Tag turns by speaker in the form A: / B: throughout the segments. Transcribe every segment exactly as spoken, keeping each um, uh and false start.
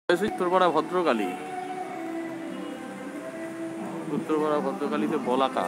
A: উত্তরপাড়া ভদ্রকালী উত্তরপাড়া ভদ্রকালীতে বলাকা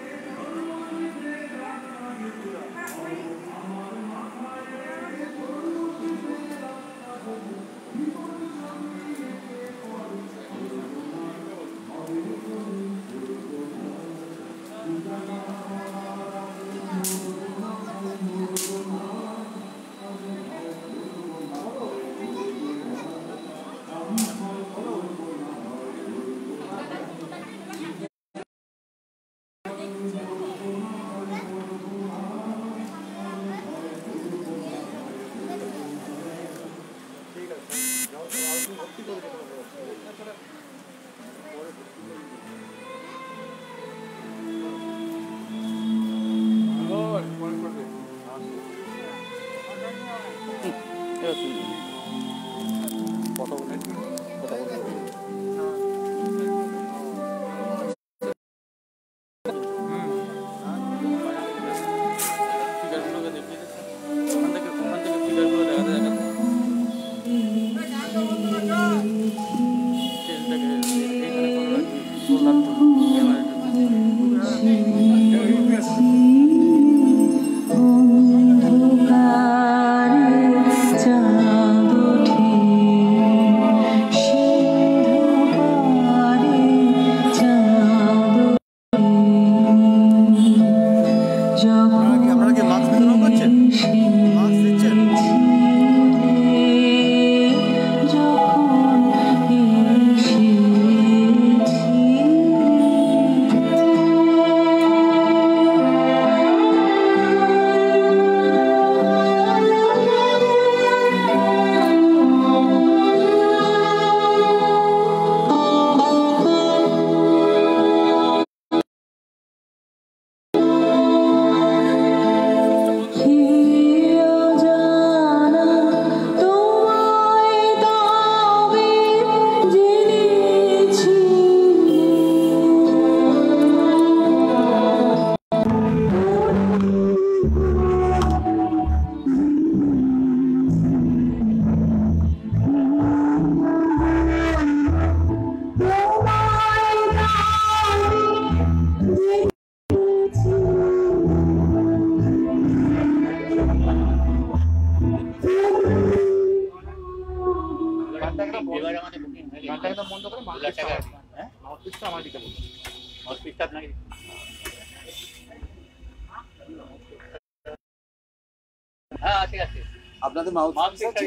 B: আপনাদের মাউথ আছে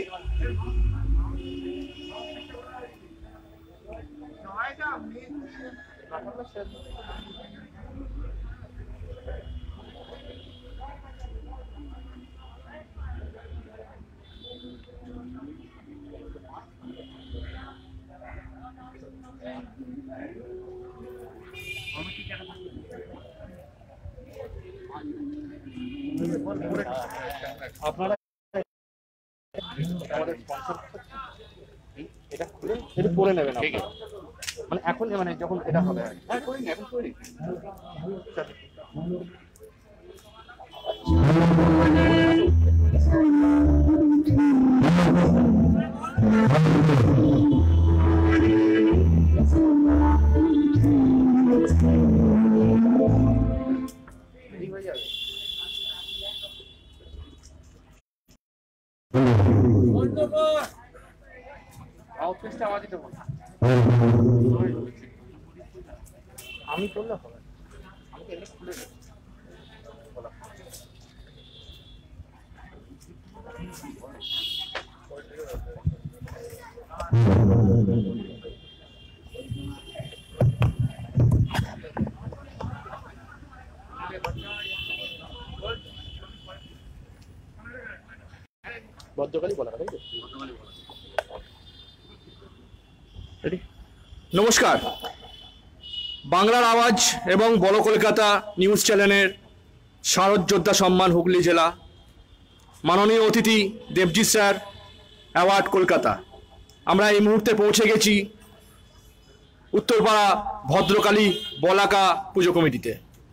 B: আপনারা আমাদের স্পন্সর এটা খুলে এটা করে নেবেন ঠিক আছে মানে এখন মানে যখন এটা হবে হ্যাঁ করি না এখন করি আমি করলে হবে আমাকে এটা খুলে দেব ভদ্রকালী বলা তাই তো ভদ্রকালী বলা
C: নমস্কার, বাংলার আওয়াজ এবং বড় কলকাতা নিউজ চ্যানেলের শারদ যোদ্ধা সম্মান হুগলি জেলা মাননীয় অতিথি দেবজিৎ স্যার অ্যাওয়ার্ড কলকাতা। আমরা এই মুহূর্তে পৌঁছে গেছি উত্তরপাড়া ভদ্রকালী বলাকা পুজো কমিটিতে।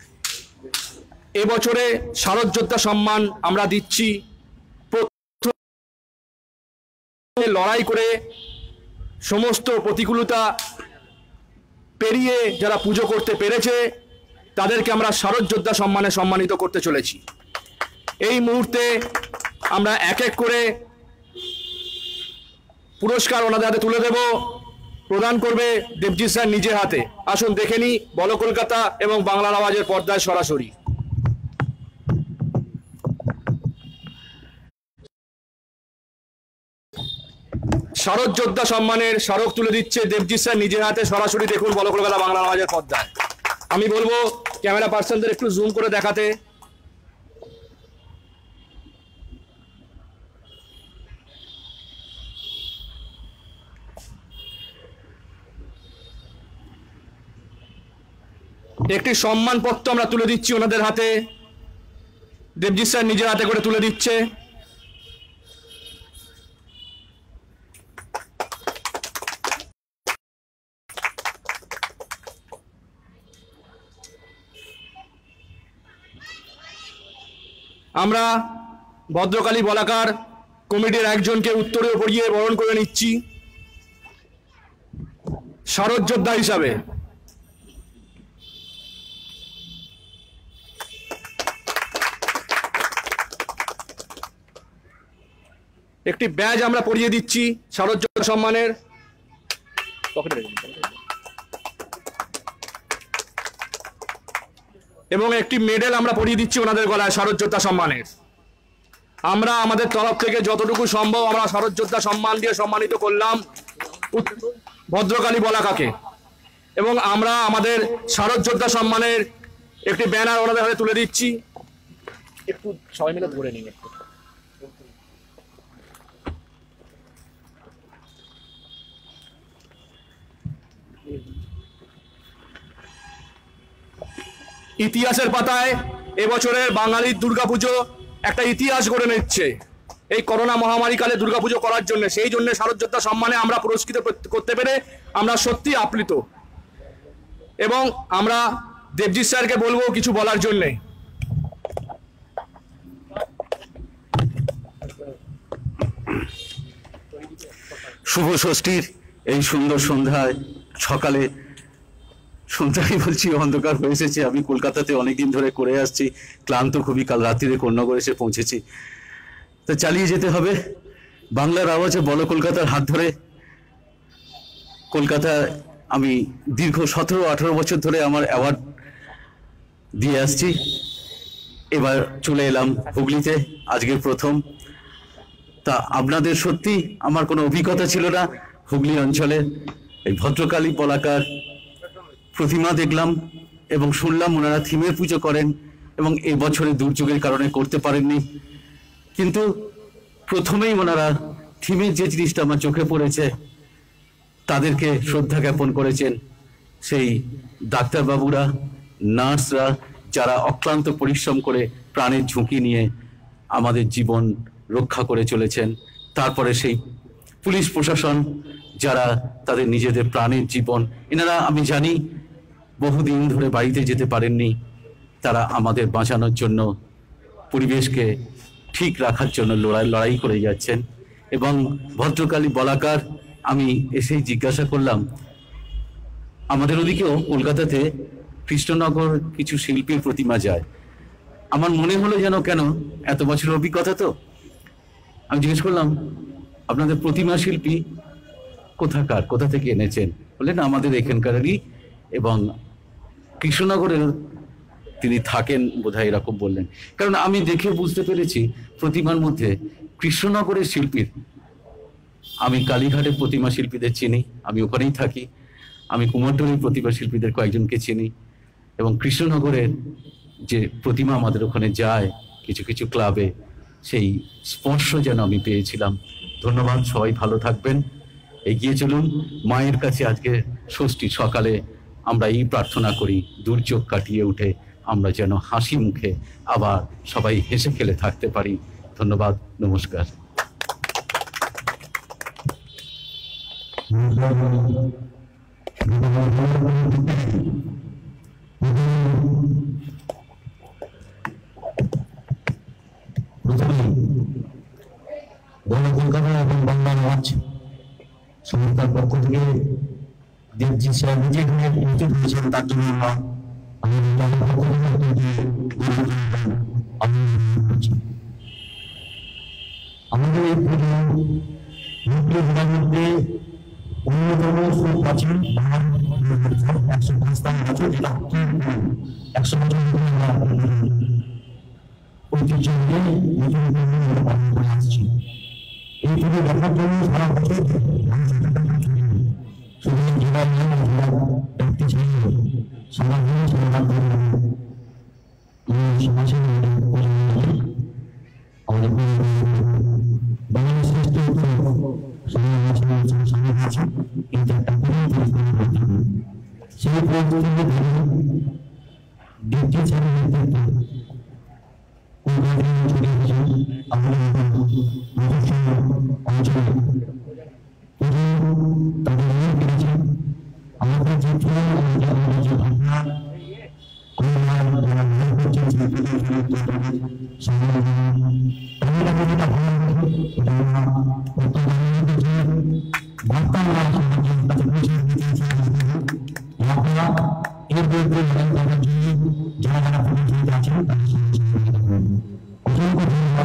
C: এবছরে শারদ যোদ্ধা সম্মান আমরা দিচ্ছি লড়াই করে সমস্ত প্রতিকূলতা পেরিয়ে যারা পুজো করতে পেরেছে তাদেরকে আমরা শারদ যোদ্ধা সম্মানে সম্মানিত করতে চলেছি। এই মুহূর্তে আমরা এক এক করে পুরস্কার ওনাদের হাতে তুলে দেব, প্রদান করবে দেবজিৎ স্যার নিজের হাতে। আসুন দেখে নিই বলো কলকাতা এবং বাংলার আওয়াজের পর্দায় সরাসরি। শারদ যোদ্ধা সম্মানের স্মারক তুলে দিচ্ছে দেবজিৎ স্যার নিজের হাতে, সরাসরি দেখুন বলো কলকাতা বাংলার আওয়াজের পর্দায়। আমি বলবো ক্যামেরা পার্সনদের একটু জুম করে দেখাতে। একটি সম্মানপত্র আমরা তুলে দিচ্ছি ওনাদের হাতে, দেবজিৎ স্যার নিজের হাতে করে তুলে দিচ্ছে। আমরা ভদ্রকালী বলাকার কমিটির একজনকে উত্তরে পড়িয়ে বরণ করে নিচ্ছি শারদ যোদ্ধা হিসাবে। একটি ব্যাজ আমরা পরিয়ে দিচ্ছি শারদ যোদ্ধা সম্মানের, এবং একটি মেডেল আমরা পরিয়ে দিচ্ছি ওনাদের গলায় শারদ যোদ্ধা সম্মানের। আমরা আমাদের তরফ থেকে যতটুকু সম্ভব আমরা শারদ যোদ্ধা সম্মান দিয়ে সম্মানিত করলাম ভদ্রকালী বলাকাকে, এবং আমরা আমাদের শারদ যোদ্ধা সম্মানের একটি ব্যানার ওনাদের হাতে তুলে দিচ্ছি।
B: একটু সবাই মিলে ধরে নিন একটু।
C: ইতিহাসের পাতায় এবছরের বাঙালির দুর্গাপুজো একটা ইতিহাস গড়ে নিচ্ছে এই করোনা মহামারীকালে দুর্গাপুজো করার জন্য। সেই জন্য শারদ যোদ্ধা সম্মানে আমরা পুরস্কৃত করতে পেরে আমরা সত্যি আপ্লুত, এবং আমরা দেবজিৎ স্যারকে বলবো কিছু বলার জন্যে।
D: শুভ ষষ্ঠীর এই সুন্দর সন্ধ্যায় সকালে সন্ধ্যায় বলছি অন্ধকার হয়ে এসেছে। আমি কলকাতাতে অনেকদিন ধরে করে আসছি, ক্লান্ত খুবই, কাল রাত্রিরে কন্যাগর এসে পৌঁছেছি। তো চালিয়ে যেতে হবে। বাংলার আওয়াজে বলো কলকাতার হাত ধরে কলকাতায় আমি দীর্ঘ সতেরো আঠারো বছর ধরে আমার অ্যাওয়ার্ড দিয়ে আসছি। এবার চলে এলাম হুগলিতে, আজকের প্রথম। তা আপনাদের সত্যি আমার কোনো অভিজ্ঞতা ছিল না হুগলি অঞ্চলে। এই ভদ্রকালী বলাকার প্রতিমা দেখলাম এবং শুনলাম ওনারা থিমের পুজো করেন, এবং এই বছরে দুর্যোগের কারণে করতে পারেননি, কিন্তু প্রথমেই ওনারা থিমের যে জিনিসটা আমার চোখে পড়েছে তাদেরকে শ্রদ্ধা জ্ঞাপন করেছেন সেই ডাক্তারবাবুরা, নার্সরা, যারা অক্লান্ত পরিশ্রম করে প্রাণের ঝুঁকি নিয়ে আমাদের জীবন রক্ষা করে চলেছেন। তারপরে সেই পুলিশ প্রশাসন, যারা তাদের নিজেদের প্রাণের জীবন, এনারা আমি জানি বহুদিন ধরে বাড়িতে যেতে পারেননি, তারা আমাদের বাঁচানোর জন্য, পরিবেশকে ঠিক রাখার জন্য লড়াই লড়াই করে যাচ্ছেন। এবং ভদ্রকালী বলাকার আমি এসেই জিজ্ঞাসা করলাম, আমাদের ওদিকেও কলকাতাতে কৃষ্ণনগর কিছু শিল্পীর প্রতিমা যায়। আমার মনে হলো যেন কেন, এত বছরের অভিজ্ঞতা তো, আমি জিজ্ঞেস করলাম আপনাদের প্রতিমা শিল্পী কোথাকার, কোথা থেকে এনেছেন? বললেন আমাদের এখানকারই, এবং কৃষ্ণনগরের তিনি থাকেন বোধহয়, এরকম বললেন। কারণ আমি দেখে বুঝতে পেরেছি প্রতিমার মধ্যে কৃষ্ণনগরের শিল্পীর, আমি কালীঘাটের প্রতিমা শিল্পীদের চিনি, আমি ওখানেই থাকি, আমি কুমারটুলির প্রতিমা শিল্পীদের কয়েকজনকে চিনি, এবং কৃষ্ণনগরের যে প্রতিমা আমাদের ওখানে যায় কিছু কিছু ক্লাবে, সেই স্পর্শ যেন আমি পেয়েছিলাম। ধন্যবাদ, সবাই ভালো থাকবেন, এগিয়ে চলুন। মায়ের কাছে আজকে ষষ্ঠী সকালে আমরা এই প্রার্থনা করি, দুর্যোগ কাটিয়ে উঠে আমরা যেন হাসি মুখে আবার সবাই হেসে খেলে থাকতে পারি। ধন্যবাদ, নমস্কার।
E: কলকাতা এবং বাংলা আওয়াজ সংস্থার পক্ষ থেকে দেবজি স্যার নিজে উচিত হয়েছেন, তার জন্য আমরা আমাদের এই পুজো জেলার মধ্যে অন্যতম সুপ্রাচীন একশো পাঁচটা বছর, যেটা একশো বছর ঐতিহ্য নিয়ে পালন করে আসছি। এই পুজো দেখার জন্য সারা বছর শুধু জেলা নিয়ে জেলার ব্যক্তি ছিল সমাজ নিয়ে সমাধান করে সমাজের আমাদের বাংলা শ্রেষ্ঠ কিন্তু একটা সেই পরিস্থিতিতে ব্যক্তি ছিল আমাদের যে এর বিরুদ্ধে যারা যারা প্রতিযোগিত আছেন তাদের অসংখ্য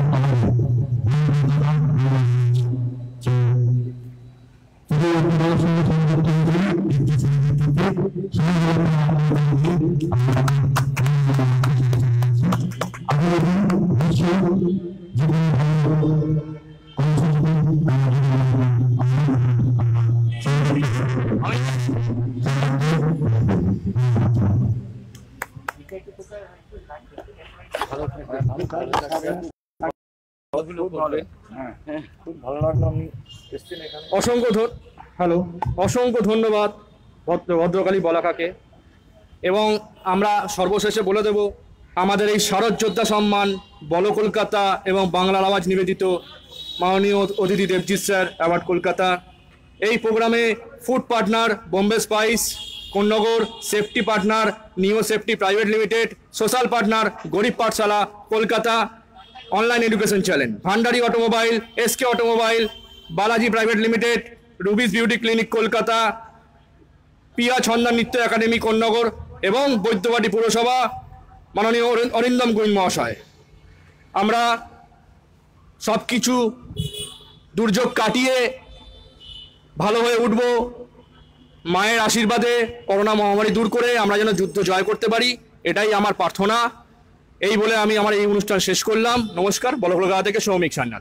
C: অসংখ্য হ্যালো অসংখ্য ধন্যবাদ ভদ্র ভদ্রকালী বলাকাকে। এবং আমরা সর্বশেষে বলে দেব আমাদের এই শারদ যোদ্ধা সম্মান বল কলকাতা এবং বাংলার আওয়াজ নিবেদিত মাননীয় অতিথি দেবজিৎ স্যার অ্যাওয়ার্ড কলকাতা। এই প্রোগ্রামে food partner Bombay spice Konnagar, safety partner neo safety private limited, social partner Garib Pathshala Kolkata, online education channel Bhandari automobile, SK automobile, Balaji private limited, Ruby's beauty clinic Kolkata, Piya Chhanda Nritya academy Konnagar এবং বৈদ্যবাটি পুরসভা মাননীয় অরিন্দম গোয়েল মহাশয়। আমরা সব কিছু দুর্যোগ কাটিয়ে ভালো হয়ে উঠব মায়ের আশীর্বাদে। করোনা মহামারী দূর করে আমরা যেন যুদ্ধ জয় করতে পারি, এটাই আমার প্রার্থনা। এই বলে আমি আমার এই অনুষ্ঠান শেষ করলাম। নমস্কার। বলকলকাতা থেকে সৌমিক সান্যাল।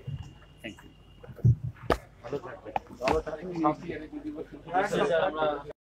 B: ভালো থাকবে।